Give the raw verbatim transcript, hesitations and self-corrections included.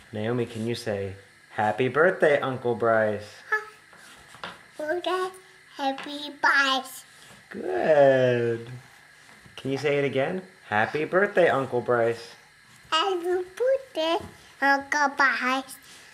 Naomi, can you say, Happy birthday, Uncle Bryce? Okay. Happy Bryce. Good. Can you say it again? Happy birthday, Uncle Bryce. Happy birthday, Uncle Bryce.